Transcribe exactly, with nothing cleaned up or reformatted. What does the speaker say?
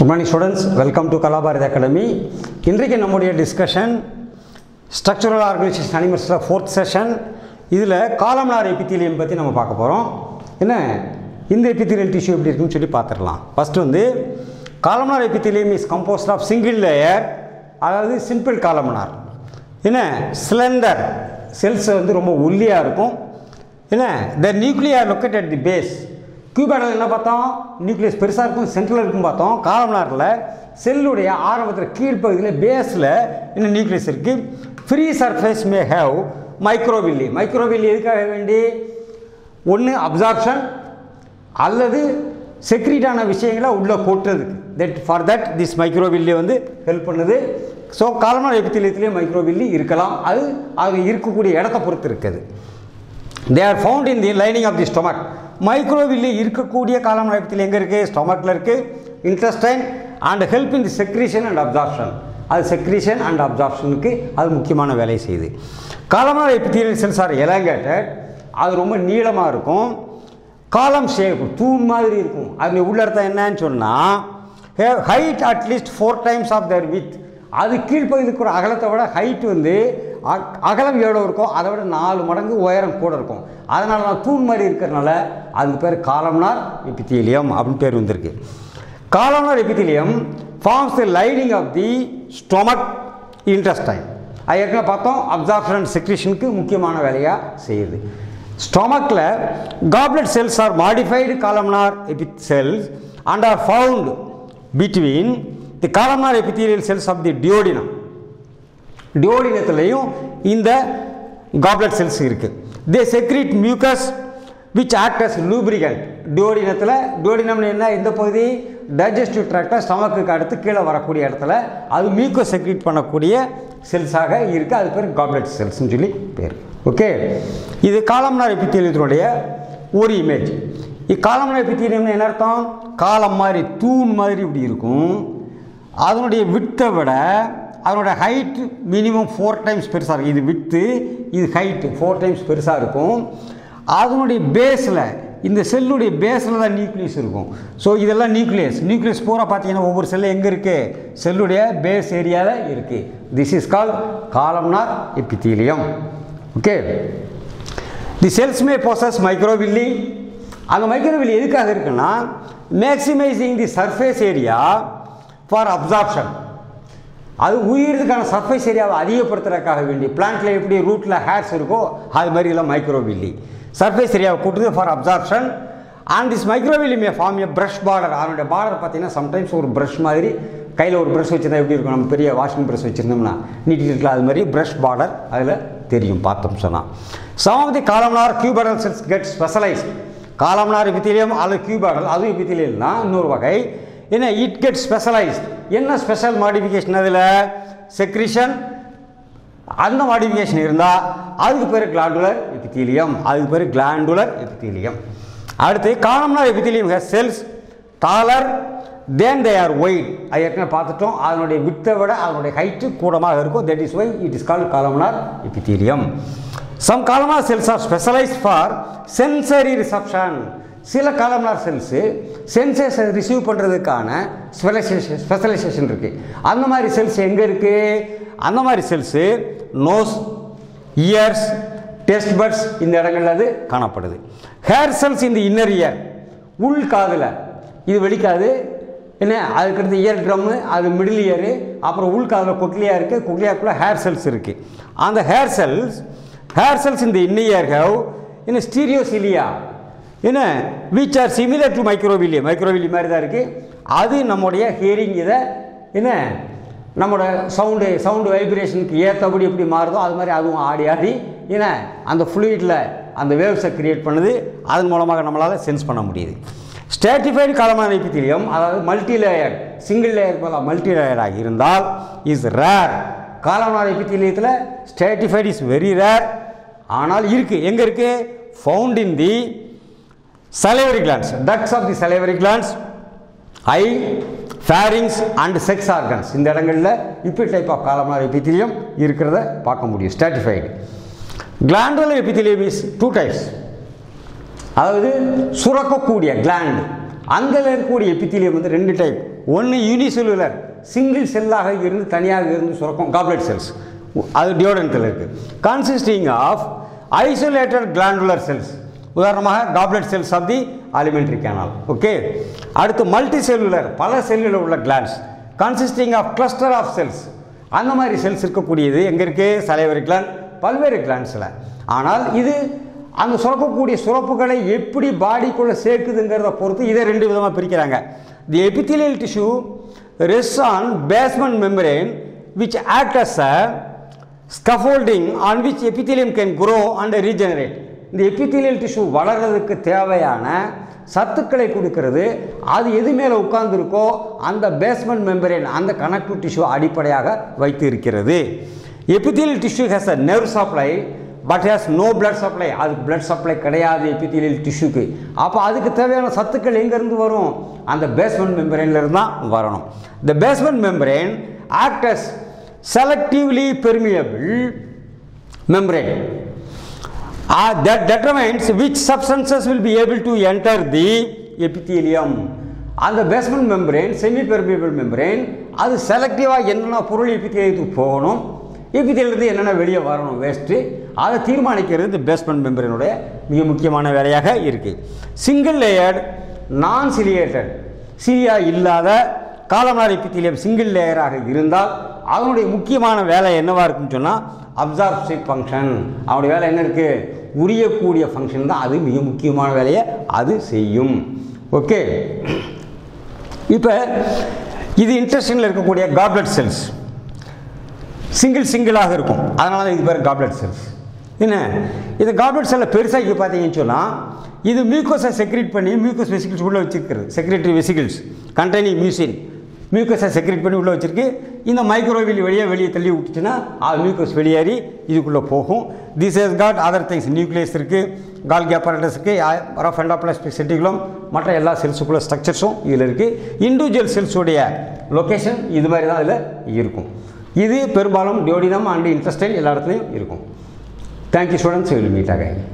Good morning students, welcome to Kalabharat Academy. இன்றைக்கு நம்முடைய discussion structural organisation அனிமல்ஸ்ல fourth session. இதில் காலம்னார் எபித்தீலியம் பற்றி நம்ம பார்க்க போகிறோம். என்ன இந்த எபித்தீலியல் டிஷ்யூ எப்படி இருக்குன்னு சொல்லி பார்த்துடலாம். ஃபர்ஸ்ட் வந்து columnar epithelium is composed of single layer, அதாவது சிம்பிள் காலம்னார். என்ன ஸ்லெண்டர் செல்ஸ் வந்து ரொம்ப ஒல்லியாக இருக்கும். என்ன the nuclear located at the base. கியூபாடில் என்ன பார்த்தோம், நியூக்ளியஸ் பெருசாக இருக்கும், சென்ட்ரல் இருக்கும் பார்த்தோம். காலம்னாரில் செல்லுடைய ஆரம்பத்தில் கீழ்ப்பகுதியில் பேஸில் இன்னும் நியூக்ளியஸ் இருக்குது. Free surface may have microvilli. Microvilli எதுக்காக வேண்டி, ஒன்று அப்சார்ப்ஷன் அல்லது செக்ரீட்டான விஷயங்களை உள்ளே கொட்டுறதுக்கு. That for that this microvilli வந்து ஹெல்ப் பண்ணுது. ஸோ காலம்னார் எபித்தீலியத்திலே மைக்ரோவில்லி இருக்கலாம், அது அது இருக்கக்கூடிய இடத்த பொறுத்து இருக்குது. They are found in the lining of the stomach. Microvilli இருக்கக்கூடிய காலம்னார் எபித்தீலியம் எங்கே இருக்குது, ஸ்டொமக்கில் இருக்குது, intestine and help in the secretion and absorption. அது செக்ரீஷன் அண்ட் அப்சார்ப்ஷனுக்கு அது முக்கியமான வேலையை செய்யுது. Columnar epithelial cells are elongated, அது ரொம்ப நீளமாக இருக்கும். காலம் ஷேப் தூண் மாதிரி இருக்கும். அது உள்ள அர்த்தம் என்னன்னு சொன்னால், height at least four times of their width. அது கீழ்ப்பகுதிக்கு அகலத்தை விட ஹைட் வந்து அகலம் எவ்வளோ இருக்கும் அதை விட நாலு மடங்கு உயரம் கூட இருக்கும். அதனால தான் தூண் மாதிரி இருக்கிறதுனால அதுக்கு பேர் காலம்னார் எபித்தீலியம் அப்படின்னு பேர் வந்திருக்கு. Columnar epithelium forms the lining of the stomach intestine. அது ஏற்கனவே பார்த்தோம், அப்சார்ப்ஷன் அண்ட் செக்ரீஷனுக்கு முக்கியமான வேலையாக செய்யுது. ஸ்டொமக்கில் goblet cells are modified columnar epithelial cells and are found between the columnar epithelial cells of the duodenum. டியோடினத்துலேயும் இந்த காப்லெட் செல்ஸ் இருக்குது. They secrete mucus which act as lubricant. டியோடினத்தில், டியோடினம்னு என்ன, இந்த பகுதி டைஜஸ்டிவ் ட்ராக்டை ஸ்டமக்குக்கு அடுத்து கீழே வரக்கூடிய இடத்துல அது மியூக்கஸ் செக்ரீட் பண்ணக்கூடிய செல்ஸாக இருக்குது. அது பேர் காப்லெட் செல்ஸ்ன்னு சொல்லி பேர். ஓகே, இது காலம்னார் எபித்தீலியத்தினுடைய ஒரு இமேஜ். இக்காலம்னார் எபித்தீலியம்னு என்ன அர்த்தம், காலம் மாதிரி தூண் மாதிரி இப்படி இருக்கும். அதனுடைய விட்டை விட அதனுடைய ஹைட்டு மினிமம் ஃபோர் டைம்ஸ் பெருசாக இருக்கும். இது விட்டு இது ஹைட்டு ஃபோர் டைம்ஸ் பெருசாக இருக்கும். அதனுடைய பேஸில், இந்த செல்லுடைய பேஸில் தான் நியூக்ளியஸ் இருக்கும். ஸோ இதெல்லாம் நியூக்ளியஸ். நியூக்ளியஸ் பூரா பார்த்தீங்கன்னா ஒவ்வொரு செல்லு எங்கே இருக்குது, செல்லுடைய பேஸ் ஏரியாவில் இருக்குது. This is called columnar epithelium. Okay, the cells may possess microvilli. அந்த மைக்ரோவில்லி எதுக்காக இருக்குன்னா, maximising the surface area for absorption. அது உயிரதுக்கான சர்ஃபேஸ் ஏரியாவை அதிகப்படுத்துறதுக்காக வேண்டி. பிளான்ட்டில் எப்படி ரூட்டில் ஹேர்ஸ் இருக்கோ அது மாதிரி எல்லாம் மைக்ரோவில்லி சர்ஃபேஸ் ஏரியாவை கூட்டுது for absorption. And this microvilli may form a brush border. அதனுடைய பார்டர் பார்த்தீங்கன்னா சம்டைம்ஸ் ஒரு ப்ரஷ் மாதிரி, கையில் ஒரு ப்ரஷ் வச்சுருந்தா எப்படி இருக்கும், நம்ம பெரிய வாஷிங் ப்ரஷ் வச்சுருந்தோம்னா நீட்டிட்டு இருக்கலாம், அது மாதிரி ப்ரஷ் பார்டர் அதில் தெரியும் பார்த்தோம் சொன்னால். Some of the columnar cuboidal cells get specialised. Columnar epithelium அல்லது கியூபாடல், அதுவும் எபித்தீலியம் தான் இன்னொரு வகை. என்ன, இட் கெட் ஸ்பெஷலைஸ்ட். என்ன ஸ்பெஷல் மாடிஃபிகேஷன், அதில் செக்ரிஷன் அந்த மாடிஃபிகேஷன் இருந்தால் அதுக்கு பேர் கிளாண்டுலர் எபித்தீலியம். அதுக்கு பேர் கிளாண்டுலர் எபித்தீலியம். அடுத்து columnar epithelium has cells taller than they are wide. அது ஏற்கனவே பார்த்துட்டோம், அதனுடைய வித்தை விட அதனுடைய ஹைட்டு கூடமாக இருக்கும். That is why it is called columnar epithelium. Some columnar cells are specialised for sensory reception. சில காலம்னார் செல்ஸு சென்சேஷன் ரிசீவ் பண்ணுறதுக்கான ஸ்பெஷலைசேஷன் ஸ்பெஷலைசேஷன் இருக்குது. அந்த மாதிரி செல்ஸ் எங்கே இருக்குது, அந்த மாதிரி cells nose, ears, taste buds இந்த இடங்களில் அது காணப்படுது. ஹேர் செல்ஸ் இந்த இன்னர் இயர், உள் காதில், இது வெளிக்காது. என்ன, அதுக்கடுத்து இயர் ட்ரம்மு, அது மிடில் இயரு, அப்புறம் உள் காதில் கொக்லியா இருக்குது. கொக்லியாக்குள்ளே ஹேர் செல்ஸ் இருக்குது. அந்த ஹேர் செல்ஸ் ஹேர் செல்ஸ் இந்த இன்னர் இயர் ஹேவ் என்ன ஸ்டீரியோசிலியா, என்ன which are similar to microvilli. Microvilli மாதிரி தான் இருக்குது. அது நம்முடைய ஹியரிங் இதை என்ன நம்மளோட சவுண்டு சவுண்டு வைப்ரேஷனுக்கு ஏற்றபடி எப்படி மாறுதோ அது மாதிரி அதுவும் ஆடி ஆடி என்ன அந்த ஃப்ளூயிடில் அந்த வேவ்ஸை கிரியேட் பண்ணுது. அதன் மூலமாக நம்மளால் சென்ஸ் பண்ண முடியுது. ஸ்ட்ராட்டிஃபைடு காலம்னார் எபித்தீலியம், அதாவது மல்டி லேயர், சிங்கிள் லேயர் போல மல்டி லேயராக இருந்தால் இஸ் ரேர். காலம்னார் எபித்தீலியத்தில் ஸ்ட்ராட்டிஃபைடு இஸ் வெரி ரேர். ஆனால் இருக்குது. எங்கே இருக்குது, found in the salivary glands, ducts of the salivary glands, eye, pharynx and sex organs. இந்த இடங்களில் இப்படி டைப் ஆஃப் காலம்னார் எபித்தீலியம் இருக்கிறத பார்க்க முடியும். Stratified glandular epithelium is two types. அதாவது சுரக்கக்கூடிய கிளாண்ட், அங்கே இருக்கக்கூடிய எபித்தீலியம் வந்து ரெண்டு டைப். ஒன்று யூனிசெல்லுலர், சிங்கிள் செல்லாக இருந்து தனியாக இருந்து சுரக்கும் காப்லெட் செல்ஸ், அது டியோடனத்தில் இருக்குது. Consisting of isolated glandular cells, உதாரணமாக goblet cells of the alimentary canal. Okay. அடுத்து மல்டி செல்லுலர், பல செல்லில் உள்ள glands, consisting of cluster of cells. அந்த மாதிரி செல்ஸ் இருக்கக்கூடியது எங்கே இருக்குது? சலைவரி கிளாண்ட், பல்வேறு கிளாண்ட்ஸில். ஆனால் இது அந்த சுரக்கக்கூடிய சுரப்புகளை எப்படி பாடிக்குள்ளே சேர்க்குதுங்கிறத பொறுத்து இதை ரெண்டு விதமாக பிரிக்கிறாங்க. The epithelial tissue rests on basement membrane which act as a scaffolding on which epithelium can grow and regenerate. இந்த எபித்தீலியல் டிஷ்யூ வளர்கிறதுக்கு தேவையான சத்துக்களை கொடுக்கிறது. அது எது மேலே உட்கார்ந்துருக்கோ அந்த பேஸ்மெண்ட் மெம்பரேன், அந்த கனெக்டிவ் டிஷ்யூ அடிப்படையாக வைத்து இருக்கிறது. Epithelial tissue has a nerve supply but has no blood supply. அதுக்கு பிளட் சப்ளை கிடையாது எபித்தீலியல் டிஷ்யூக்கு. அப்போ அதுக்கு தேவையான சத்துக்கள் எங்கேருந்து வரும்? அந்த பேஸ்மெண்ட் மெம்பரேன்லேருந்து தான் வரணும். The basement membrane act as selectively permeable membrane Uh, that determines which substances will be able to enter the epithelium. அந்த basement membrane semi permeable membrane, அது செலக்டிவாக என்னென்ன பொருள் எபித்தீலியத்துக்கு போகணும், எபித்தீலியத்துலேருந்து என்னென்ன வெளியே வரணும் வேஸ்ட்டு, அதை தீர்மானிக்கிறது இந்த பேஸ்மெண்ட் மெம்பரேனுடைய மிக முக்கியமான வேலையாக இருக்குது. Single layered non ciliated, cilia இல்லாத காலம்னார் எபித்தீலியம் சிங்கிள் லேயராக இருந்தால் அதனுடைய முக்கியமான வேலை என்னவாக இருக்குன்னு சொன்னால் அப்சார்ப்டிவ் ஃபங்க்ஷன். அவனுடைய வேலை என்ன இருக்குது? உரியக்கூடிய ஃபங்க்ஷன் தான், அது மிக முக்கியமான வேலையை அது செய்யும். ஓகே. இப்போ இது இன்டெஸ்டைனில் இருக்கக்கூடிய காப்லெட் செல்ஸ் சிங்கிள் சிங்கிளாக இருக்கும், அதனால தான் இது பேர் காப்லெட் செல்ஸ். என்ன இது காப்லெட் செல்லை பெருசாக பார்த்தீங்கன்னு சொன்னால் இது மியூக்கோஸை செக்ரேட் பண்ணி மியூக்கோஸ் வெசிகிள்ஸ் உள்ளே வச்சுருக்கிறது, செக்ரேட்டரி வெசிகிள்ஸ் கண்டெய்னிங் மியூசின், மியூக்கஸை செக்ரேட் பண்ணி உள்ளே வச்சுருக்கு. இந்த மைக்ரோவில் வெளியே வெளியே தள்ளி விட்டுச்சுன்னா அது மியூக்கஸ் வெளியேறி இதுக்குள்ளே போகும். This has got other things, nucleus இருக்குது, கால்கி அப்பரேட்டஸ் இருக்குது, ரஃப் எண்டோபிளாஸ்மிக் ரெட்டிகுலம், மற்ற எல்லா செல்ஸுக்குள்ள ஸ்ட்ரக்சர்ஸும் இதில் இருக்குது. இண்டிவிஜுவல் செல்ஸுடைய லொக்கேஷன் இது மாதிரி தான் இதில் இருக்கும். இது பெரும்பாலும் டியோடினம் அண்ட் இன்டெஸ்டைன் எல்லா இடத்துலையும் இருக்கும். Thank you students, will meet again.